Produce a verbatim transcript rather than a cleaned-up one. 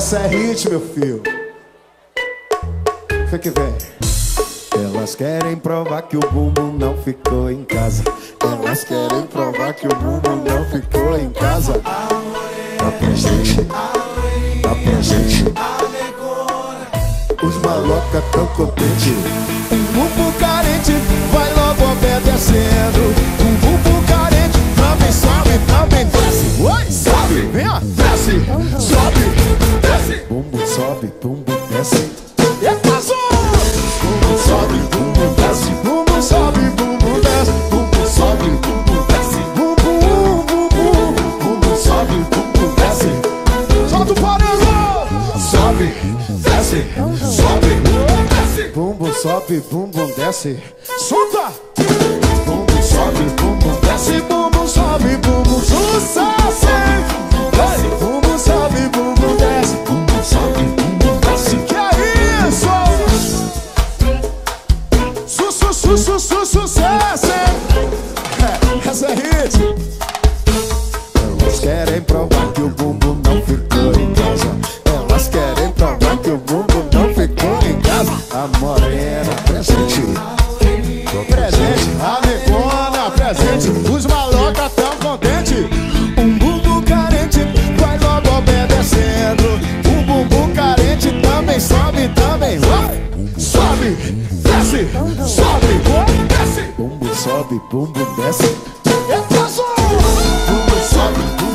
Essa é hit, meu filho. O que vem? Elas querem provar que o bumbum não ficou em casa. Elas querem provar que o bumbum não ficou em casa. Tá presente, tá presente. Os malocas tão contentes. Um bumbum carente vai logo obedecendo. Um bumbum carente também sobe, também desce. Oi, sobe, vem, ó, desce, sobe, desce. Bumbum sobe, bumbum desce. E passou! Bumbum sobe, bumbum desce. Bumbum sobe, bumbum desce. Bumbum sobe, bumbum desce. Bumbum, bumbum, bumbum sobe, bumbum desce. Solta o paredão! Sobe, desce, sobe, desce. Bumbum sobe, bumbum desce. Solta! Bumbum sobe, bumbum desce. Bumbum sobe, bumbum sucesso! Desce, bumbum sobe, bumbum desce. Bumbum sobe, bumbum desce. Que é isso? Su, su, su, su, su, sucesso! É, essa é hit. Elas querem provar que o bumbum não ficou em casa. Elas querem provar que o bumbum não ficou em casa. A morena presente, presente, a negona presente. Os malocas tão contentes. Um bumbum carente vai logo obedecendo. Um bumbum carente também sobe, também vai. Sobe, desce, sobe, desce. Bumbum sobe, bumbum desce. E passou! Bumbum sobe, bumbum